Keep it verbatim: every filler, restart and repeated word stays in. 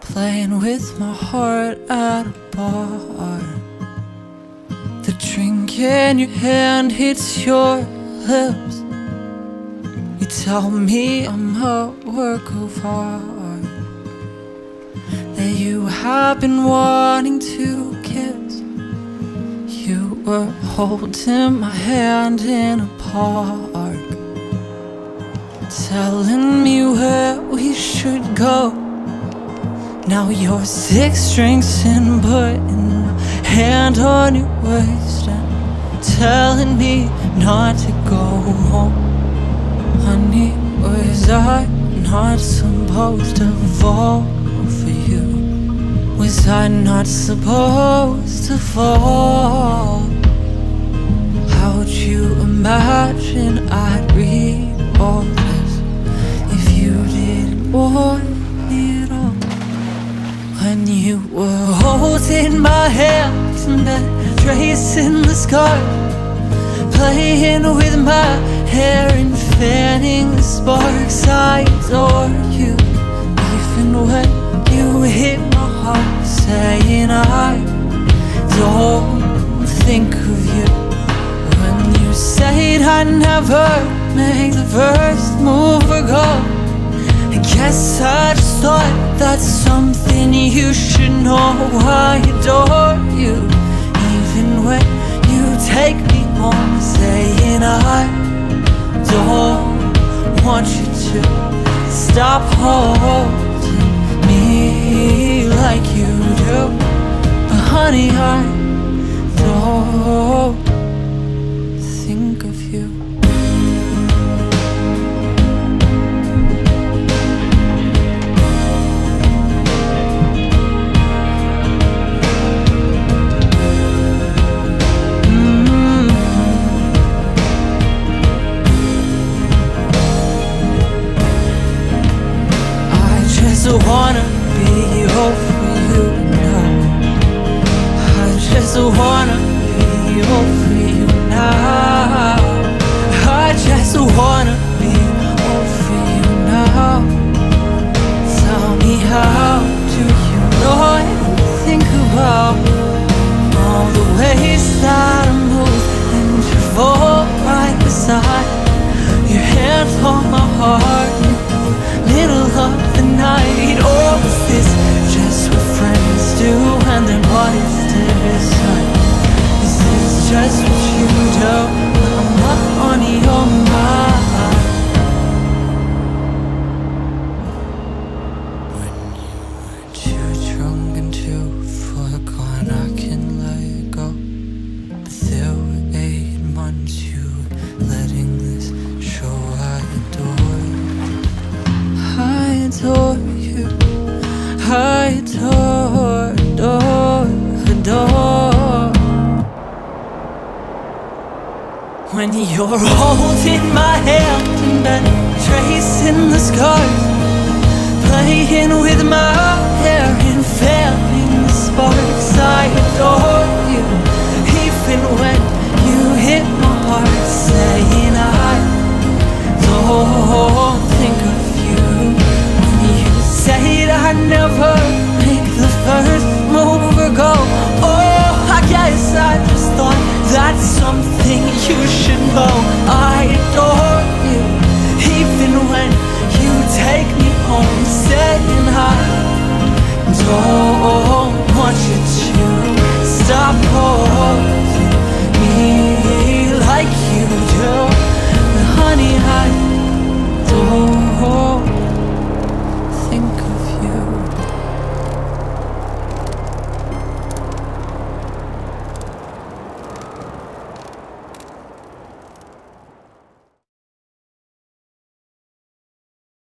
playing with my heart at a bar. The drink in your hand hits your lips. You tell me I'm a work of art, that you have been wanting to kiss. You were holding my hand in a park, telling me where we should go. Now you're six drinks in, putting my hand on your waist and telling me not to go home. Honey, was I not supposed to fall for you? Was I not supposed to fall? How'd you imagine I'd read all this if you didn't want it all? When you were holding my hands and then tracing the scars, playing with my hair and fanning the sparks, I adore you. Even when you hit my heart, saying I don't think of you. When you said I'd never make the first move or go, I guess I just thought that's something you should know. I adore you. Even when you take me home, saying I don't want you to stop holding me like you do. But honey, I don't think of you. I wanna be over you now. I just wanna be over you now. I just wanna be over you now. Tell me, how do you know I think about all the ways that I move and you fall right beside? Your hands on my heart, middle of the night. Oh, is this just what friends do? And then what is this? Is this just what you do when I'm not on your mind? When you were too drunk and too far gone, I can let it go. But there were eight months you were letting this show. I adore you. I adore you, I adore, adore, adore. When you're holding my hand and then tracing the scars, playing with my hair and fanning the sparks, I adore you. Even when you hit my heart, saying I don't think of you. Said I'd never make the first move or go. Oh, I guess I just thought that's something you should know. I adore you. Even when you take me home, saying I don't